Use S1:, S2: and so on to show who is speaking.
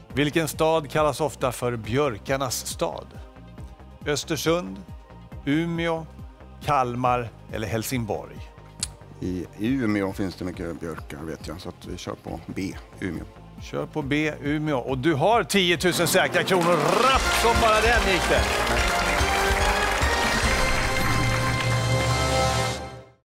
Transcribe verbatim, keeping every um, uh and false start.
S1: Vilken stad kallas ofta för björkarnas stad? Östersund, Umeå, Kalmar eller Helsingborg?
S2: I Umeå finns det mycket björkar vet jag, så att vi kör på B, Umeå.
S1: Kör på B, Umeå. Och du har tio tusen säkra kronor. Rapp som bara den gick det.